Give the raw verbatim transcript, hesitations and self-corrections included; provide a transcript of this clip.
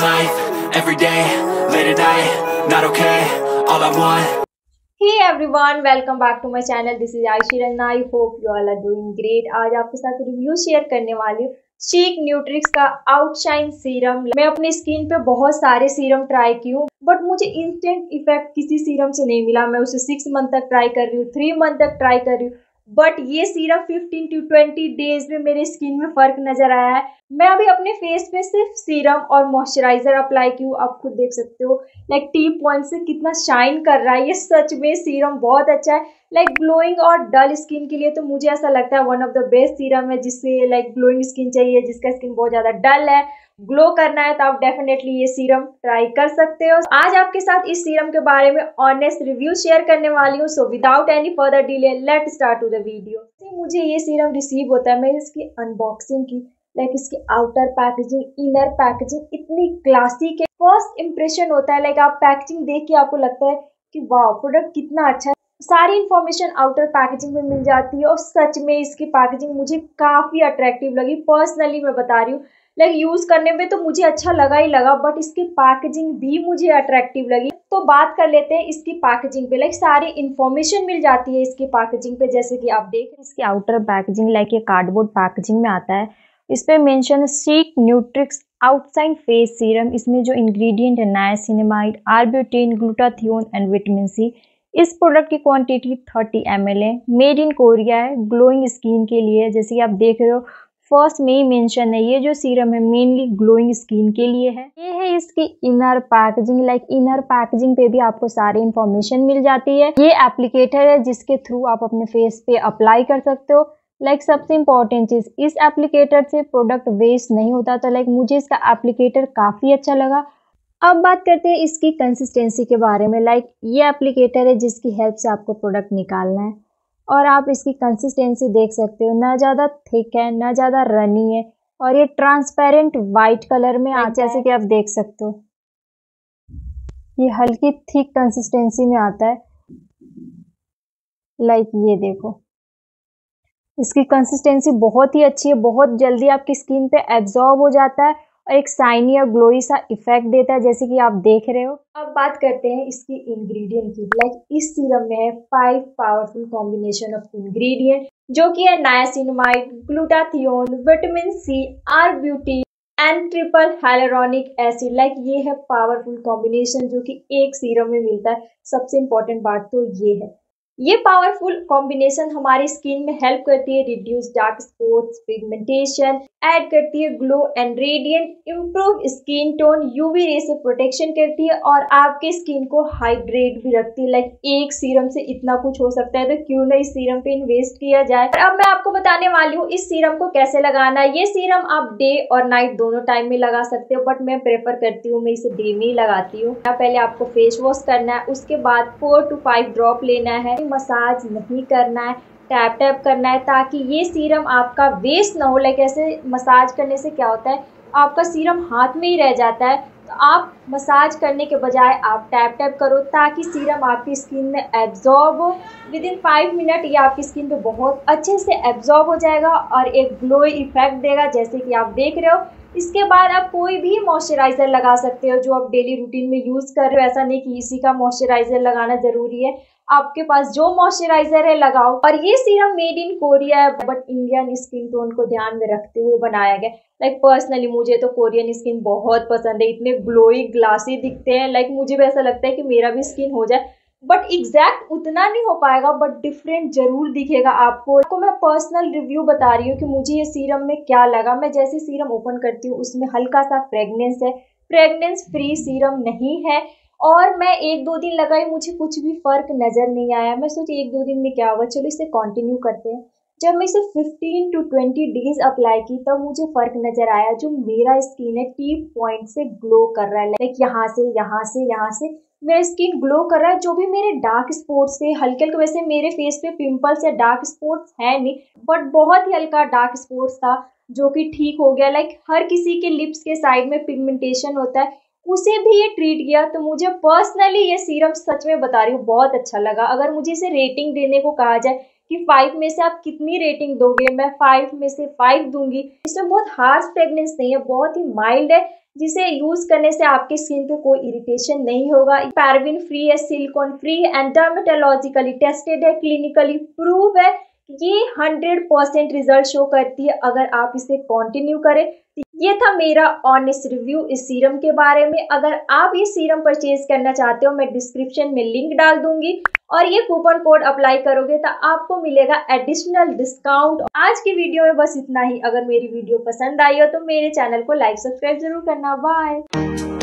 life, every day, late at night, not okay, all I want. Hey everyone, welcome back to my channel. This is Aishi Ranna. I hope you all are doing great. आज आपके साथ review share करने वाली हूँ chic न्यूट्रिक्स का outshine serum. मैं अपनी skin पे बहुत सारे सीरम ट्राई की हूँ, बट मुझे इंस्टेंट इफेक्ट किसी सीरम से नहीं मिला। मैं उसे सिक्स मंथ तक ट्राई कर रही हूँ, थ्री मंथ तक ट्राई कर रही हूँ, बट ये serum fifteen to twenty days में मेरे स्किन में फर्क नजर आया है। मैं अभी अपने फेस पे सिर्फ सीरम और मॉइस्चराइजर अप्लाई की हूँ। आप खुद देख सकते हो लाइक टी पॉइंट से कितना शाइन कर रहा है। ये सच में सीरम बहुत अच्छा है, लाइक ग्लोइंग और डल स्किन के लिए तो मुझे ऐसा लगता है one of the best serum है, जिससे लाइक ग्लोइंग स्किन चाहिए, जिसका स्किन बहुत ज्यादा डल है, ग्लो करना है, तो आप डेफिनेटली ये सीरम ट्राई कर सकते हो। आज आपके साथ इस सीरम के बारे में ऑनेस्ट रिव्यू शेयर करने वाली हूँ। So without any further delay let start to the video. मुझे ये सीरम रिसीव होता है, मैं इसकी अनबॉक्सिंग की, लाइक इसकी आउटर पैकेजिंग, इनर पैकेजिंग इतनी क्लासिक है। फर्स्ट इंप्रेशन होता है लाइक आप पैकेजिंग देख के आपको लगता है कि वाह प्रोडक्ट कितना अच्छा है। सारी इन्फॉर्मेशन आउटर पैकेजिंग में मिल जाती है और सच में इसकी पैकेजिंग मुझे काफी अट्रैक्टिव लगी। पर्सनली मैं बता रही हूँ, लाइक यूज करने में तो मुझे अच्छा लगा ही लगा, बट इसकी पैकेजिंग भी मुझे अट्रैक्टिव लगी। तो बात कर लेते हैं इसकी पैकेजिंग पे। लाइक सारी इन्फॉर्मेशन मिल जाती है इसकी पैकेजिंग पे, जैसे कि आप देख रहे हैं इसकी आउटर पैकेजिंग लाइक ये कार्डबोर्ड पैकेजिंग में आता है। इस पे mention Sheek Nutrix outshine face serum. इसमें जो इंग्रेडिएंट है niacinamide, arbutin, glutathione and vitamin C. इस प्रोडक्ट की क्वांटिटी थर्टी एम एल है, मेड इन कोरिया है, ग्लोइंग स्किन के लिए। जैसे कि आप देख रहे हो फर्स्ट में ही मेंशन है, ये जो सीरम है मेनली ग्लोइंग स्किन के लिए है। ये है इसकी inner packaging. Like inner packaging पे भी आपको सारी इंफॉर्मेशन मिल जाती है। ये एप्लीकेटर है जिसके थ्रू आप अपने फेस पे अप्लाई कर सकते हो। लाइक like, सबसे इम्पोर्टेंट चीज, इस एप्लीकेटर से प्रोडक्ट वेस्ट नहीं होता, तो लाइक like, मुझे इसका एप्लीकेटर काफी अच्छा लगा। अब बात करते हैं इसकी कंसिस्टेंसी के बारे में। लाइक like, ये एप्लीकेटर है जिसकी हेल्प से आपको प्रोडक्ट निकालना है, और आप इसकी कंसिस्टेंसी देख सकते हो, ना ज़्यादा थिक है ना ज़्यादा रनी है, और ये ट्रांसपेरेंट वाइट कलर में आता है। जैसे कि आप देख सकते हो ये हल्की थिक कंसिस्टेंसी में आता है। लाइक ये देखो, इसकी कंसिस्टेंसी बहुत ही अच्छी है, बहुत जल्दी आपकी स्किन पे एब्जॉर्ब हो जाता है और एक शाइनी और ग्लोई सा इफेक्ट देता है, जैसे कि आप देख रहे हो। अब बात करते हैं इसकी इंग्रेडिएंट की। लाइक इस सीरम में है five powerful combination of ingredient, जो कि है niacinamide, glutathione, vitamin C, arbutin and triple hyaluronic acid. Like ये है पावरफुल कॉम्बिनेशन जो कि एक सीरम में मिलता है। सबसे इम्पोर्टेंट बात तो ये है, ये पावरफुल कॉम्बिनेशन हमारी स्किन में हेल्प करती है reduce dark spots, pigmentation, add करती है glow and radiant, improve skin tone, UV ray से प्रोटेक्शन करती है और आपके स्किन को हाइड्रेट भी रखती है। लाइक एक सीरम से इतना कुछ हो सकता है, तो क्यों ना इस सीरम पे इन्वेस्ट किया जाए। और अब मैं आपको बताने वाली हूँ इस सीरम को कैसे लगाना है। ये सीरम आप डे और नाइट दोनों टाइम में लगा सकते हो, बट मैं प्रेफर करती हूँ, मैं इसे डे में ही लगाती हूँ। पहले आपको फेस वॉश करना है, उसके बाद फोर टू फाइव ड्रॉप लेना है। मसाज नहीं करना है, टैप टैप करना है, ताकि ये सीरम आपका वेस्ट ना हो। लाइक ऐसे मसाज करने से क्या होता है, आपका सीरम हाथ में ही रह जाता है, तो आप मसाज करने के बजाय आप टैप टैप करो, ताकि सीरम आपकी स्किन में एब्जॉर्ब हो। विद इन फाइव मिनट ये आपकी स्किन पे बहुत अच्छे से एब्जॉर्ब हो जाएगा और एक ग्लो इफेक्ट देगा, जैसे कि आप देख रहे हो। इसके बाद आप कोई भी मॉइस्चराइजर लगा सकते हो जो आप डेली रूटीन में यूज कर रहे हो। ऐसा नहीं कि इसी का मॉइस्चराइजर लगाना जरूरी है, आपके पास जो मॉइस्चराइजर है लगाओ। और ये सीरम मेड इन कोरिया है, बट इंडियन स्किन टोन को ध्यान में रखते हुए बनाया गया। लाइक पर्सनली मुझे तो कोरियन स्किन बहुत पसंद है, इतने ग्लोई ग्लासी दिखते हैं। लाइक मुझे भी ऐसा लगता है कि मेरा भी स्किन हो जाए, बट एग्जैक्ट उतना नहीं हो पाएगा, बट डिफरेंट जरूर दिखेगा आपको। आपको मैं पर्सनल रिव्यू बता रही हूँ कि मुझे ये सीरम में क्या लगा। मैं जैसे सीरम ओपन करती हूँ उसमें हल्का सा फ्रेगनेंस है, फ्रेगनेंस फ्री सीरम नहीं है, और मैं एक दो दिन लगाई, मुझे कुछ भी फर्क नजर नहीं आया। मैं सोची एक दो दिन में क्या होगा, चलो इसे कंटिन्यू करते हैं। जब मैं इसे fifteen to twenty days apply की, तब मुझे फर्क नजर आया। जो मेरा स्किन है टी पॉइंट से ग्लो कर रहा है, लाइक यहाँ से यहाँ से यहाँ से मेरा स्किन ग्लो कर रहा है। जो भी मेरे डार्क स्पॉट्स थे हल्के हल्के, वैसे मेरे फेस पे पिंपल्स या डार्क स्पॉट्स है नहीं, बट बहुत ही हल्का डार्क स्पॉट्स था जो कि ठीक हो गया। लाइक हर किसी के लिप्स के साइड में पिगमेंटेशन होता है, उसे भी ये ट्रीट किया। तो मुझे पर्सनली ये सीरम सच में बता रही हूँ बहुत अच्छा लगा। अगर मुझे इसे रेटिंग देने को कहा जाए कि फाइव में से आप कितनी रेटिंग दोगे। मैं फाइव में से फाइव दूंगी। इसमें बहुत हार्श फ्रेग्रेंस नहीं है, बहुत ही माइल्ड है, जिसे यूज करने से आपके स्किन पे कोई इरिटेशन नहीं होगा। पैराबेन फ्री है, सिलिकॉन फ्री है एंड डर्मेटोलॉजिकली टेस्टेड है, क्लिनिकली प्रूव है। ये हंड्रेड परसेंट रिजल्ट शो करती है अगर आप इसे कंटिन्यू करें। ये था मेरा ऑनेस्ट रिव्यू इस सीरम के बारे में। अगर आप ये सीरम परचेज करना चाहते हो, मैं डिस्क्रिप्शन में लिंक डाल दूंगी और ये कूपन कोड अप्लाई करोगे तो आपको मिलेगा एडिशनल डिस्काउंट। आज की वीडियो में बस इतना ही। अगर मेरी वीडियो पसंद आई हो तो मेरे चैनल को लाइक सब्सक्राइब जरूर करना। बाय।